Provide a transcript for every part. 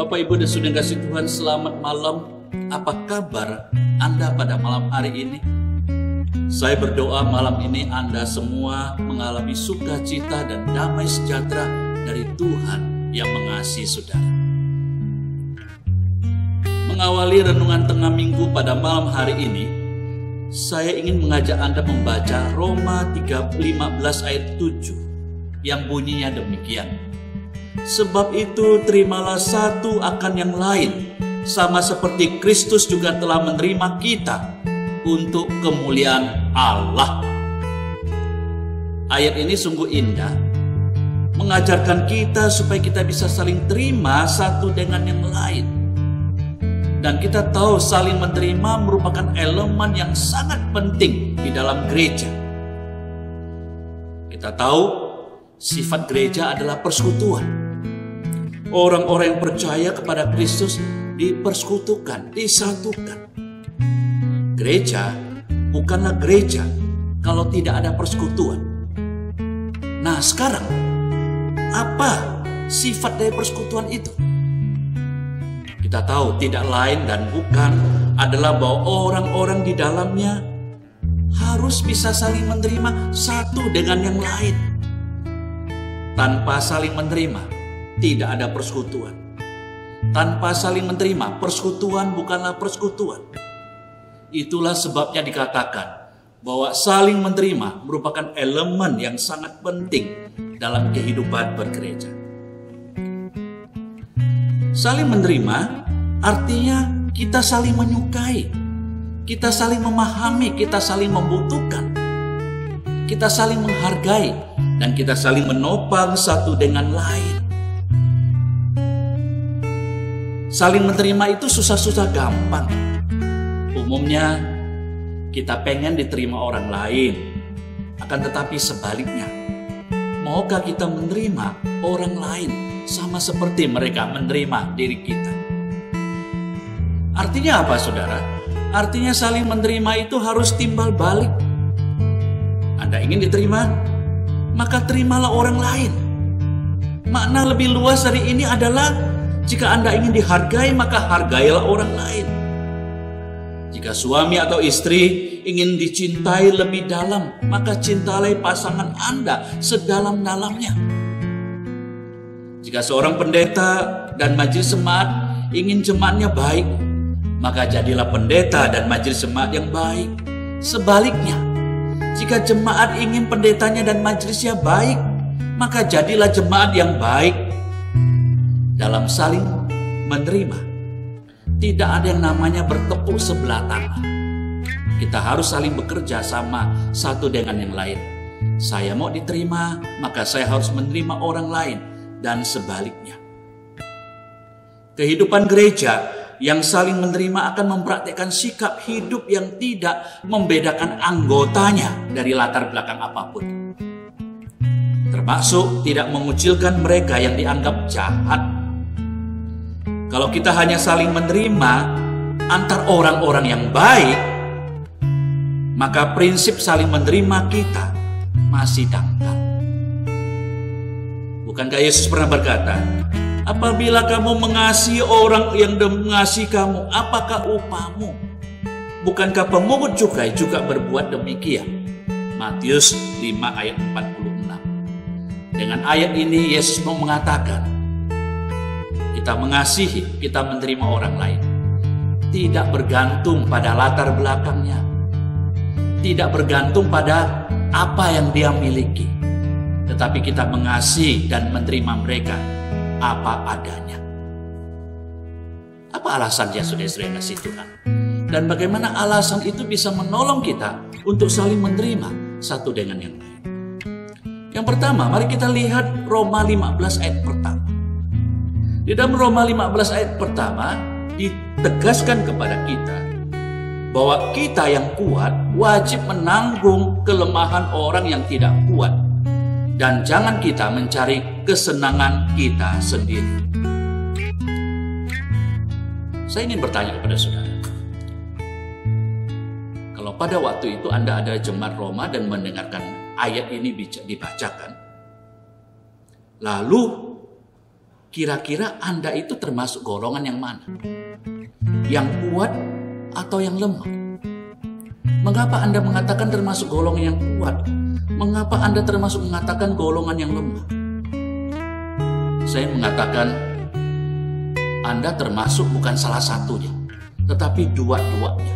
Bapak Ibu dan Saudara kasih Tuhan, selamat malam. Apa kabar Anda pada malam hari ini? Saya berdoa malam ini Anda semua mengalami sukacita dan damai sejahtera dari Tuhan yang mengasihi saudara. Mengawali renungan tengah minggu pada malam hari ini, saya ingin mengajak Anda membaca Roma 15 ayat 7 yang bunyinya demikian. Sebab itu terimalah satu akan yang lain, sama seperti Kristus juga telah menerima kita untuk kemuliaan Allah. Ayat ini sungguh indah, mengajarkan kita supaya kita bisa saling terima satu dengan yang lain. Dan kita tahu saling menerima merupakan elemen yang sangat penting di dalam gereja. Kita tahu sifat gereja adalah persekutuan. Orang-orang yang percaya kepada Kristus dipersekutukan, disatukan. Gereja bukanlah gereja kalau tidak ada persekutuan. Nah, sekarang apa sifat dari persekutuan itu? Kita tahu tidak lain dan bukan adalah bahwa orang-orang di dalamnya harus bisa saling menerima satu dengan yang lain. Tanpa saling menerima, tidak ada persekutuan. Tanpa saling menerima, persekutuan bukanlah persekutuan. Itulah sebabnya dikatakan bahwa saling menerima merupakan elemen yang sangat penting dalam kehidupan bergereja. Saling menerima artinya kita saling menyukai, kita saling memahami, kita saling membutuhkan, kita saling menghargai, dan kita saling menopang satu dengan lain. Saling menerima itu susah-susah gampang. Umumnya kita pengen diterima orang lain, akan tetapi sebaliknya, maukah kita menerima orang lain sama seperti mereka menerima diri kita? Artinya apa, saudara? Artinya saling menerima itu harus timbal balik. Anda ingin diterima, maka terimalah orang lain. Makna lebih luas dari ini adalah jika Anda ingin dihargai, maka hargailah orang lain. Jika suami atau istri ingin dicintai lebih dalam, maka cintailah pasangan Anda sedalam-dalamnya. Jika seorang pendeta dan majelis jemaat ingin jemaatnya baik, maka jadilah pendeta dan majelis jemaat yang baik. Sebaliknya, jika jemaat ingin pendetanya dan majelisnya baik, maka jadilah jemaat yang baik. Dalam saling menerima, tidak ada yang namanya bertepuk sebelah tangan. Kita harus saling bekerja sama satu dengan yang lain. Saya mau diterima, maka saya harus menerima orang lain, dan sebaliknya. Kehidupan gereja yang saling menerima akan mempraktikkan sikap hidup yang tidak membedakan anggotanya dari latar belakang apapun. Termasuk tidak mengucilkan mereka yang dianggap jahat. Kalau kita hanya saling menerima antar orang-orang yang baik, maka prinsip saling menerima kita masih dangkal. Bukankah Yesus pernah berkata, apabila kamu mengasihi orang yang mengasihi kamu, apakah upahmu? Bukankah pemungut cukai juga berbuat demikian? Matius 5 ayat 46. Dengan ayat ini Yesus mau mengatakan, kita mengasihi, kita menerima orang lain. Tidak bergantung pada latar belakangnya. Tidak bergantung pada apa yang dia miliki. Tetapi kita mengasihi dan menerima mereka apa adanya. Apa alasannya, saudara-saudara kasih Tuhan? Dan bagaimana alasan itu bisa menolong kita untuk saling menerima satu dengan yang lain? Yang pertama, mari kita lihat Roma 15 ayat pertama. Di dalam Roma 15 ayat pertama ditegaskan kepada kita bahwa kita yang kuat wajib menanggung kelemahan orang yang tidak kuat, dan jangan kita mencari kesenangan kita sendiri. Saya ingin bertanya kepada saudara, kalau pada waktu itu Anda ada jemaat Roma dan mendengarkan ayat ini dibacakan, lalu kira-kira Anda itu termasuk golongan yang mana? Yang kuat atau yang lemah? Mengapa Anda mengatakan termasuk golongan yang kuat? Mengapa Anda termasuk mengatakan golongan yang lemah? Saya mengatakan Anda termasuk bukan salah satunya, tetapi dua-duanya.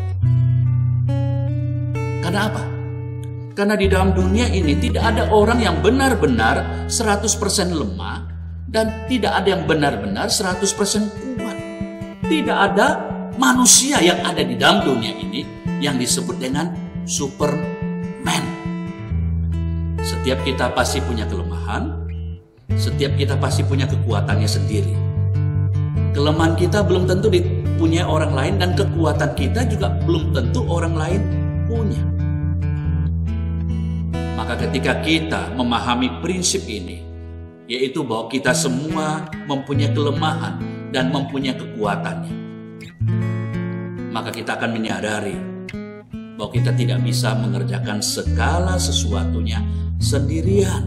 Karena apa? Karena di dalam dunia ini tidak ada orang yang benar-benar 100% lemah dan tidak ada yang benar-benar 100% kuat. Tidak ada manusia yang ada di dalam dunia ini yang disebut dengan Superman. Setiap kita pasti punya kelemahan, setiap kita pasti punya kekuatannya sendiri. Kelemahan kita belum tentu dipunyai orang lain dan kekuatan kita juga belum tentu orang lain punya. Maka ketika kita memahami prinsip ini, yaitu bahwa kita semua mempunyai kelemahan dan mempunyai kekuatannya, maka kita akan menyadari bahwa kita tidak bisa mengerjakan segala sesuatunya sendirian.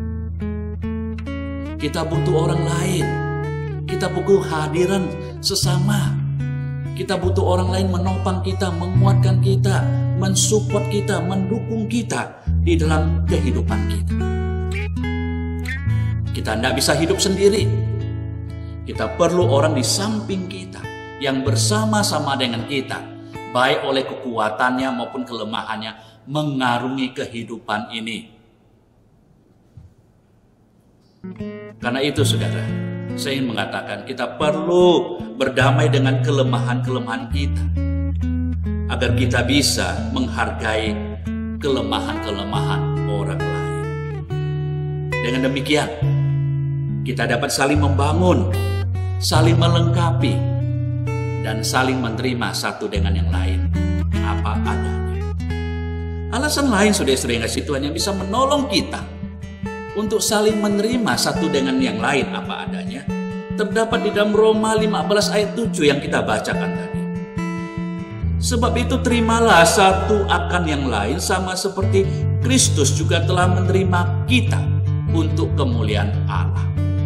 Kita butuh orang lain, kita butuh hadiran sesama, kita butuh orang lain menopang kita, menguatkan kita, mensupport kita, mendukung kita di dalam kehidupan kita. Kita tidak bisa hidup sendiri. Kita perlu orang di samping kita yang bersama-sama dengan kita, baik oleh kekuatannya maupun kelemahannya, mengarungi kehidupan ini. Karena itu saudara, saya ingin mengatakan kita perlu berdamai dengan kelemahan-kelemahan kita, agar kita bisa menghargai kelemahan-kelemahan orang lain. Dengan demikian, kita dapat saling membangun, saling melengkapi, dan saling menerima satu dengan yang lain apa adanya. Alasan lain saudara-saudara yang kasih Tuhan yang bisa menolong kita untuk saling menerima satu dengan yang lain apa adanya terdapat di dalam Roma 15 ayat 7 yang kita bacakan tadi. Sebab itu terimalah satu akan yang lain sama seperti Kristus juga telah menerima kita untuk kemuliaan Allah.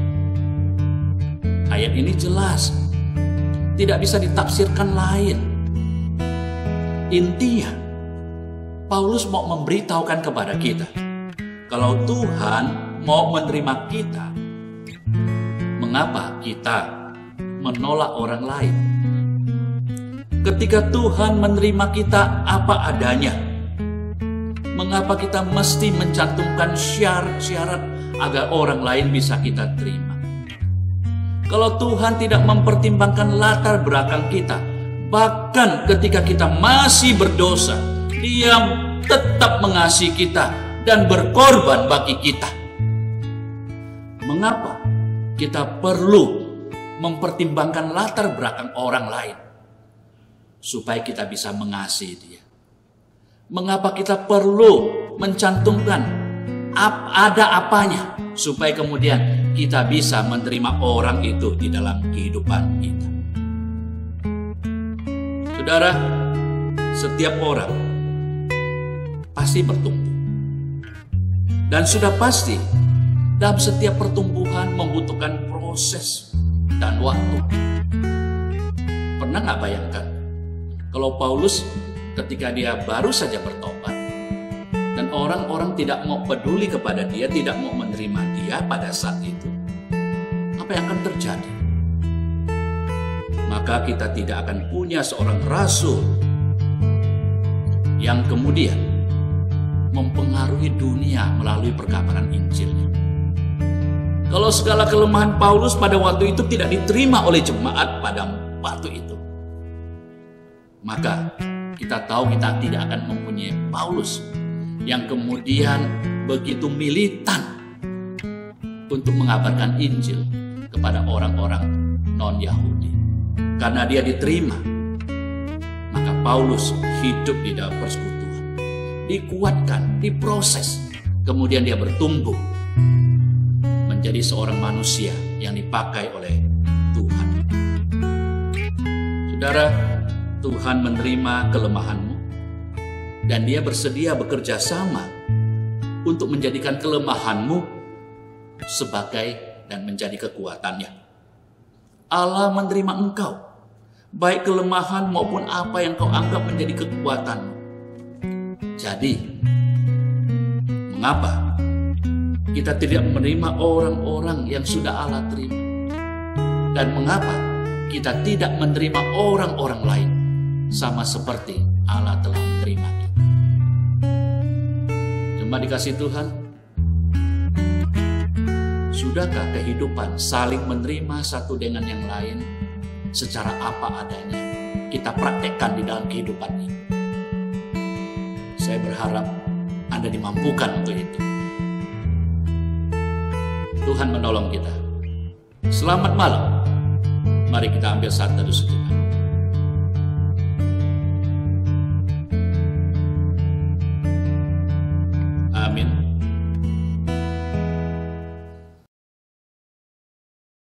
Ayat ini jelas, tidak bisa ditafsirkan lain. Intinya, Paulus mau memberitahukan kepada kita, kalau Tuhan mau menerima kita, mengapa kita menolak orang lain? Ketika Tuhan menerima kita apa adanya, mengapa kita mesti mencantumkan syarat-syarat agar orang lain bisa kita terima? Kalau Tuhan tidak mempertimbangkan latar belakang kita, bahkan ketika kita masih berdosa, Dia tetap mengasihi kita dan berkorban bagi kita. Mengapa kita perlu mempertimbangkan latar belakang orang lain supaya kita bisa mengasihi Dia? Mengapa kita perlu mencantumkan ada apanya supaya kemudian kita bisa menerima orang itu di dalam kehidupan kita? Saudara, setiap orang pasti bertumbuh. Dan sudah pasti dalam setiap pertumbuhan membutuhkan proses dan waktu. Pernah nggak bayangkan kalau Paulus ketika dia baru saja bertobat dan orang-orang tidak mau peduli kepada dia, tidak mau menerima dia pada saat itu, apa yang akan terjadi? Maka kita tidak akan punya seorang rasul yang kemudian mempengaruhi dunia melalui perkabaran Injilnya. Kalau segala kelemahan Paulus pada waktu itu tidak diterima oleh jemaat pada waktu itu, maka kita tahu kita tidak akan mempunyai Paulus yang kemudian begitu militan untuk mengabarkan Injil kepada orang-orang non-Yahudi. Karena dia diterima, maka Paulus hidup di dalam persekutuan, dikuatkan, diproses, kemudian dia bertumbuh menjadi seorang manusia yang dipakai oleh Tuhan. Saudara, Tuhan menerima kelemahanmu dan Dia bersedia bekerja sama untuk menjadikan kelemahanmu sebagai dan menjadi kekuatannya. Allah menerima engkau, baik kelemahan maupun apa yang kau anggap menjadi kekuatanmu. Jadi, mengapa kita tidak menerima orang-orang yang sudah Allah terima? Dan mengapa kita tidak menerima orang-orang lain sama seperti Allah telah menerima kita? Jemaat dikasih Tuhan, sudahkah kehidupan saling menerima satu dengan yang lain secara apa adanya kita praktekkan di dalam kehidupan ini? Saya berharap Anda dimampukan untuk itu. Tuhan menolong kita. Selamat malam. Mari kita ambil saat teduh sejenak.